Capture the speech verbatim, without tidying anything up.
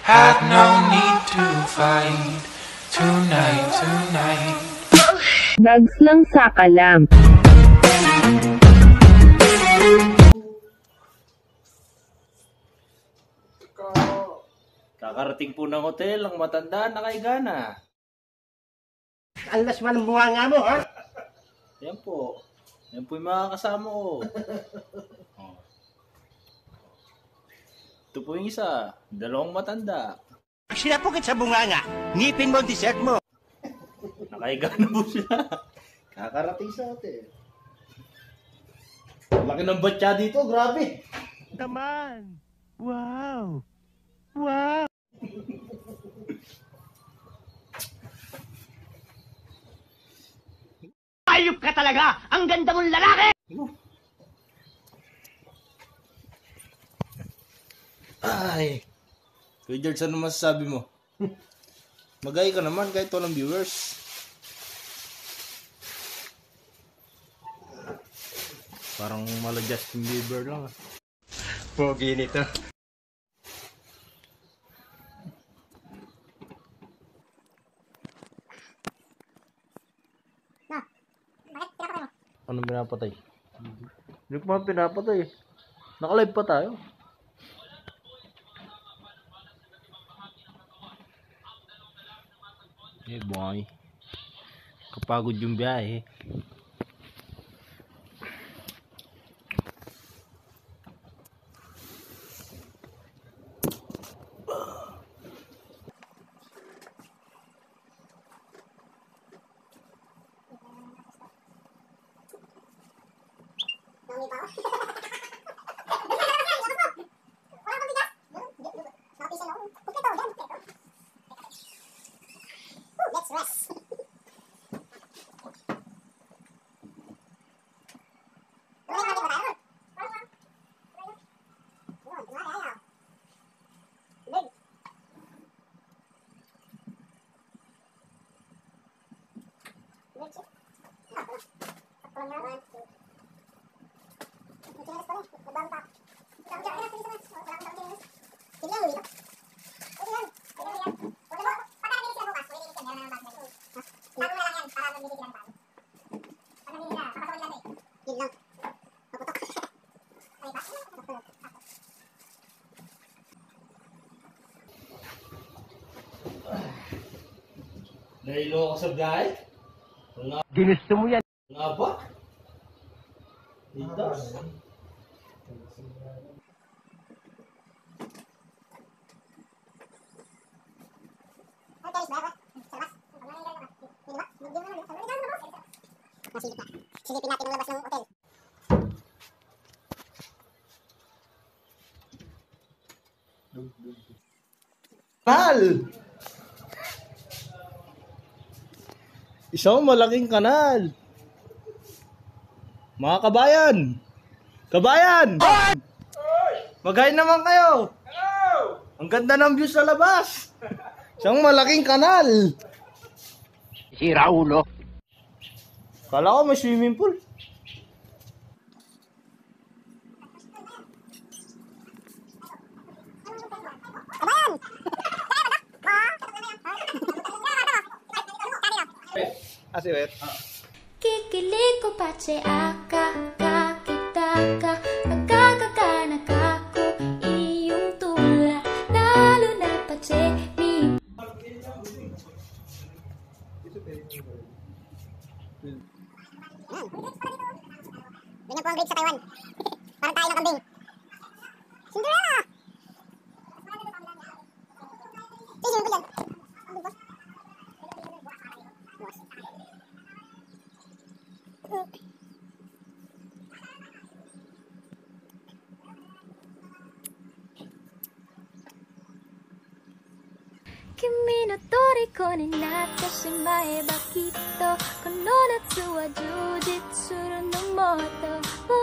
Had no need to fight tonight, tonight. Gags lang sa kalam. Kakarating po ng hotel ang matanda na kay Gana. Alas walang bunga nga mo, ha? Yan po. Yan po yung mga kasama ko. Oh. Ito po yung isa. Dalawang matanda. Pag sinapukit sa bunga nga, ngipin mo ang dessert mo. Nakahiga na po sila. Kakarating sa hotel. Laki ng batya dito, grabe. Naman. Wow. Wow. Ayop ka talaga! Ang ganda mong lalaki! Ay. Kuya George, ano masasabi mo? Magay ka naman kahit walang viewers. Parang mala Justin Bieber lang. Ah. Pogi nito. Anong pinapatay? Hindi ko pa pinapatay. Naka-live pa tayo. Eh boy. Kapagod yung biyahe. Let's rest. Nahilo ka sa biyahe? Nga, Ginusto mo yan. nga ba? Itas. Silipin natin ang labas ng hotel. Kanal! Isang malaking kanal. Mga kabayan! Kabayan! Magay naman kayo! Ang ganda ng view sa labas! Isang malaking kanal! Si Raulo. Kala ko may swimming pool. Así ves. Kikiliko pace aka kakitaka nagkakakanak ako iyong tula lalo na pace mi. Ganyan po ang grade sa Taiwan. Parang tayo ng kambing. Cinderella! Sisihin ko yan. Kimi no toriko ni natte shimae ba kitto kono natsu wa jujitsu no moto wo